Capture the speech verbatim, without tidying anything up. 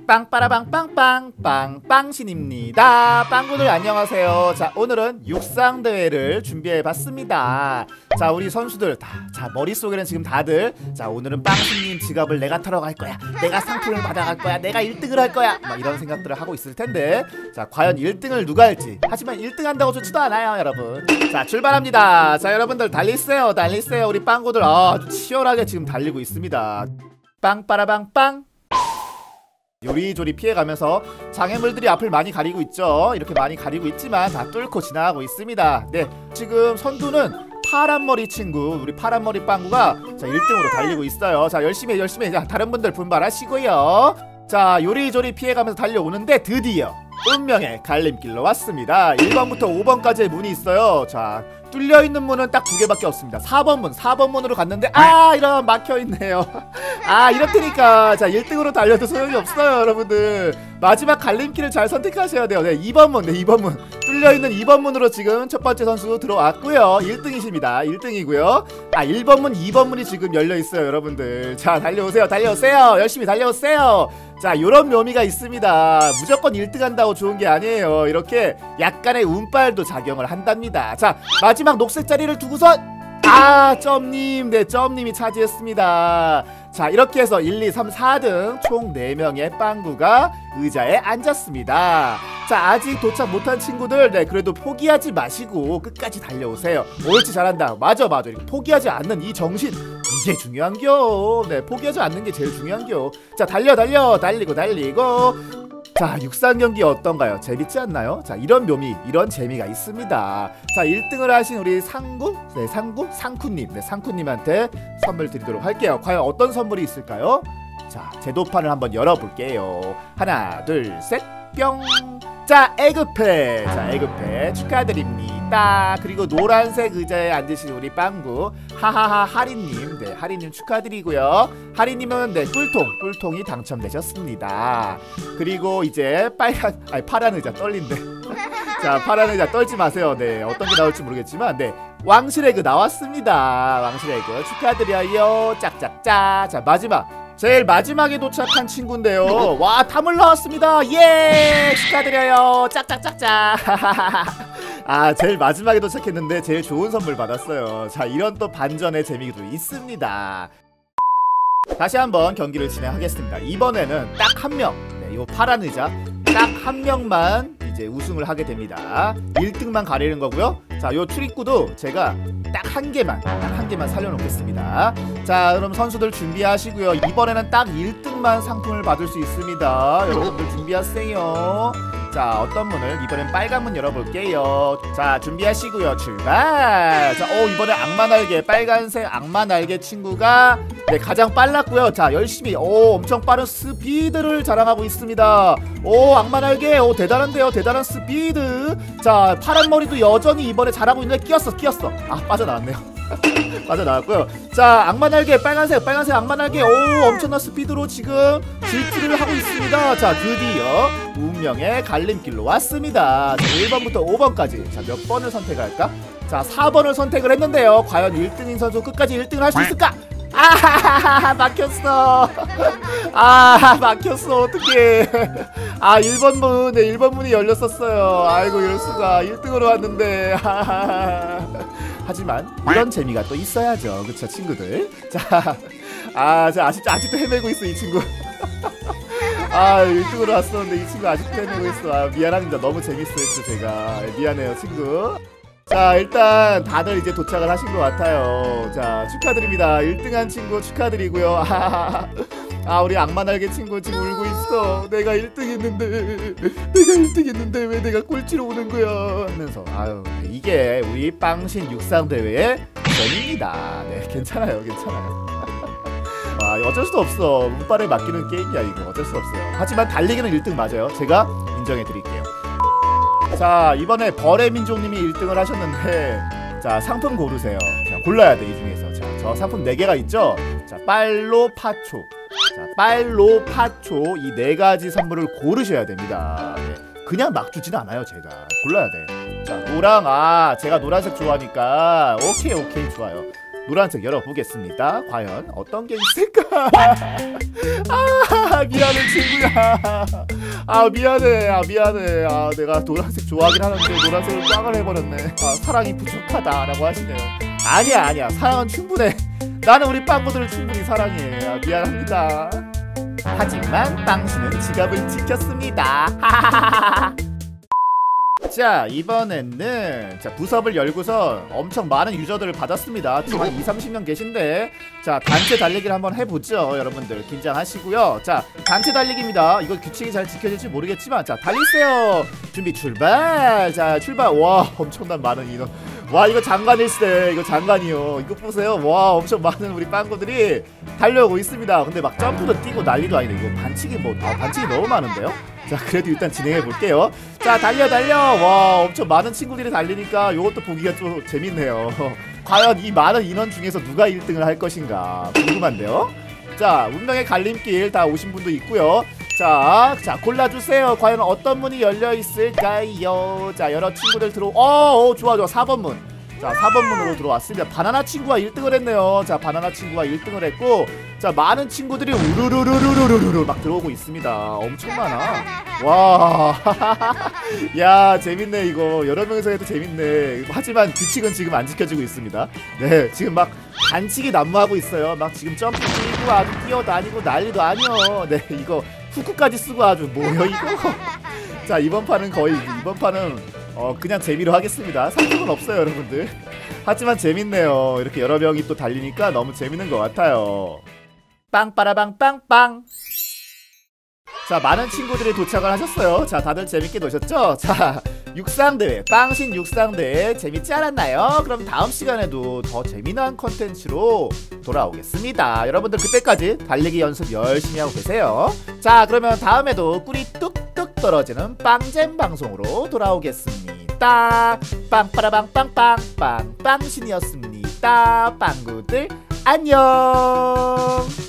빵빠라빵빵빵 빵빵신입니다. 빵구들 안녕하세요. 자, 오늘은 육상대회를 준비해봤습니다. 자, 우리 선수들 다, 자, 머릿속에는 지금 다들 자, 오늘은 빵신님 지갑을 내가 털어 갈 거야, 내가 상품을 받아갈 거야, 내가 일 등을 할 거야, 막 이런 생각들을 하고 있을 텐데, 자, 과연 일 등을 누가 할지. 하지만 일 등 한다고 좋지도 않아요, 여러분. 자, 출발합니다. 자, 여러분들 달리세요, 달리세요. 우리 빵구들 아주 치열하게 지금 달리고 있습니다. 빵빠라빵빵. 요리조리 피해가면서 장애물들이 앞을 많이 가리고 있죠. 이렇게 많이 가리고 있지만 다 뚫고 지나가고 있습니다. 네, 지금 선두는 파란머리 친구, 우리 파란머리 빵구가 자, 일 등으로 달리고 있어요. 자, 열심히 해, 열심히 해. 자, 다른 분들 분발하시고요. 자, 요리조리 피해가면서 달려오는데 드디어 운명의 갈림길로 왔습니다. 일 번부터 오 번까지의 문이 있어요. 자, 뚫려있는 문은 딱 두 개밖에 없습니다. 사 번 문, 사 번 문으로 갔는데 아, 이런 막혀있네요. 아, 이렇다니까. 자, 일 등으로 달려도 소용이 없어요, 여러분들. 마지막 갈림길을 잘 선택하셔야 돼요. 네, 이 번 문, 네, 이 번 문. 뚫려있는 이 번 문으로 지금 첫 번째 선수 들어왔고요. 일 등이십니다. 일 등이고요. 아, 일 번 문, 이 번 문이 지금 열려있어요, 여러분들. 자, 달려오세요, 달려오세요. 열심히 달려오세요. 자, 요런 묘미가 있습니다. 무조건 일 등 한다고 좋은 게 아니에요. 이렇게 약간의 운빨도 작용을 한답니다. 자, 마지막 녹색 자리를 두고선 아, 점님, 네, 점님이 차지했습니다. 자, 이렇게 해서 일, 이, 삼, 사 등 총 네 명의 빵구가 의자에 앉았습니다. 자, 아직 도착 못한 친구들, 네, 그래도 포기하지 마시고 끝까지 달려오세요. 옳지, 잘한다. 맞아, 맞아. 이렇게 포기하지 않는 이 정신, 이게 중요한겨. 네, 포기하지 않는 게 제일 중요한겨. 자, 달려, 달려, 달리고, 달리고. 자, 육상 경기 어떤가요? 재밌지 않나요? 자, 이런 묘미, 이런 재미가 있습니다. 자, 일 등을 하신 우리 상구, 네, 상구, 상쿠님, 네, 상쿠님한테 선물 드리도록 할게요. 과연 어떤 선물이 있을까요? 자, 제도판을 한번 열어볼게요. 하나, 둘, 셋, 뿅. 자, 에그팩. 자, 에그팩 축하드립니다. 그리고 노란색 의자에 앉으신 우리 빵구 하하하 하리님, 네, 하리님 축하드리고요. 하리님은 네, 꿀통, 꿀통이 당첨되셨습니다. 그리고 이제 빨간, 아니 파란 의자 떨린데. 자, 파란 의자 떨지 마세요. 네, 어떤 게 나올지 모르겠지만, 네, 왕실에그 나왔습니다. 왕실에그 축하드려요. 짝짝짝. 자, 마지막. 제일 마지막에 도착한 친구인데요. 와, 탐을 나왔습니다. 예, 축하드려요. 짝짝짝짝. 아, 제일 마지막에 도착했는데 제일 좋은 선물 받았어요. 자, 이런 또 반전의 재미도 있습니다. 다시 한번 경기를 진행하겠습니다. 이번에는 딱 한 명, 네, 이 파란 의자 딱 한 명만 이제 우승을 하게 됩니다. 일 등만 가리는 거고요. 자, 요 출입구도 제가 딱 한 개만, 딱 한 개만 살려놓겠습니다. 자, 그럼 선수들 준비하시고요. 이번에는 딱 일 등만 상품을 받을 수 있습니다. 여러분들 준비하세요. 자, 어떤 문을? 이번엔 빨간 문 열어볼게요. 자, 준비하시고요. 출발! 자, 오, 이번에 악마날개, 빨간색 악마날개 친구가 네, 가장 빨랐고요. 자, 열심히, 오, 엄청 빠른 스피드를 자랑하고 있습니다. 오, 악마날개, 오, 대단한데요. 대단한 스피드. 자, 파란머리도 여전히 이번에 잘하고 있는데 끼었어, 끼었어. 아, 빠져나왔네요. 빠져나왔고요. 자, 악마날개, 빨간색, 빨간색 악마날개, 오, 엄청난 스피드로 지금 질주를 하고 있습니다. 자, 드디어 운명의 갈림길로 왔습니다. 자, 일 번부터 오 번까지. 자, 몇 번을 선택할까? 자, 사 번을 선택을 했는데요. 과연 일 등인 선수 끝까지 일 등을 할 수 있을까? 아하하하, 막혔어. 아, 막혔어. 어떡해. 아, 일 번 문, 네, 일 번 문이 열렸었어요. 아이고, 이럴수가. 일 등으로 왔는데. 하하하. 하지만 이런 재미가 또 있어야죠. 그쵸, 친구들? 자, 아, 저 아직도, 아직도 헤매고 있어, 이 친구. 아, 일 등으로 왔었는데 이 친구 아직도 헤매고 있어. 아, 미안합니다. 너무 재밌어요, 제가. 미안해요, 친구. 자, 일단 다들 이제 도착을 하신 것 같아요. 자, 축하드립니다. 일 등 한 친구 축하드리고요. 아, 우리 악마날개 친구 지금 울고 있어. 내가 일 등 했는데, 내가 일 등 했는데 왜 내가 꼴찌로 오는 거야 하면서. 아유, 이게 우리 빵신 육상대회의 재미입니다. 네, 괜찮아요, 괜찮아요. 와, 어쩔 수도 없어. 운빨에 맡기는 게임이야, 이거. 어쩔 수 없어요. 하지만 달리기는 일 등 맞아요. 제가 인정해드릴게요. 자, 이번에 벌의 민족님이 일 등을 하셨는데, 자, 상품 고르세요. 자, 골라야 돼, 이 중에서. 자, 저 상품 네 개가 있죠. 자, 빨로 파초, 자, 빨로 파초, 이 네 가지 선물을 고르셔야 됩니다. 네, 그냥 막 주지는 않아요. 제가 골라야 돼. 자, 노랑, 아, 제가 노란색 좋아하니까 오케이, 오케이, 좋아요. 노란색 열어보겠습니다. 과연 어떤 게 있을까? 아 미안해 친구야. 아 미안해. 아 미안해. 아 내가 노란색 좋아하긴 하는데 노란색을 꽝을 해버렸네. 아 사랑이 부족하다라고 하시네요. 아니야 아니야 사랑은 충분해. 나는 우리 빵구들을 충분히 사랑해. 아, 미안합니다. 하지만 빵씨는 지갑을 지켰습니다. 자 이번에는 자 부섭을 열고서 엄청 많은 유저들을 받았습니다. 지금 한 이삼십 명 계신데 자 단체 달리기를 한번 해보죠. 여러분들 긴장하시고요. 자 단체 달리기입니다. 이거 규칙이 잘 지켜질지 모르겠지만 자 달리세요. 준비 출발. 자 출발. 와 엄청난 많은 인원. 와 이거 장관일세. 이거 장관이요. 이거 보세요. 와 엄청 많은 우리 빵구들이 달려오고 있습니다. 근데 막 점프도 뛰고 난리도 아니네. 이거 반칙이 뭐 아, 반칙이 너무 많은데요. 자 그래도 일단 진행해 볼게요. 자 달려 달려. 와 엄청 많은 친구들이 달리니까 이것도 보기가 좀 재밌네요. 과연 이 많은 인원 중에서 누가 일 등을 할 것인가 궁금한데요. 자 운명의 갈림길 다 오신 분도 있고요. 자, 자 골라주세요. 과연 어떤 문이 열려 있을까요? 자 여러 친구들 들어. 어, 어 좋아 좋아 사 번 문. 자 사 번 문으로 들어왔습니다. 바나나 친구가 일 등을 했네요. 자 바나나 친구가 일 등을 했고 자 많은 친구들이 우르르르르르르르 막 들어오고 있습니다. 엄청 많아. 와, 야 재밌네 이거. 여러 명이서 해도 재밌네. 하지만 규칙은 지금 안 지켜지고 있습니다. 네, 지금 막 반칙이 난무하고 있어요. 막 지금 점프 뛰고 아주 뛰어다니고 난리도 아니요. 네, 이거 후크까지 쓰고 아주 뭐야 이거. 자 이번 판은 거의 이번 판은 어 그냥 재미로 하겠습니다. 상품은 없어요 여러분들. 하지만 재밌네요. 이렇게 여러 명이 또 달리니까 너무 재밌는 것 같아요. 빵빠라빵 빵빵. 자 많은 친구들이 도착을 하셨어요. 자 다들 재밌게 노셨죠? 자 육상대회 빵신 육상대회 재밌지 않았나요? 그럼 다음 시간에도 더 재미난 컨텐츠로 돌아오겠습니다. 여러분들 그때까지 달리기 연습 열심히 하고 계세요. 자 그러면 다음에도 꿀이 뚝뚝 떨어지는 빵잼 방송으로 돌아오겠습니다. 빵빠라빵빵빵빵 빵신이었습니다. 빵구들 안녕.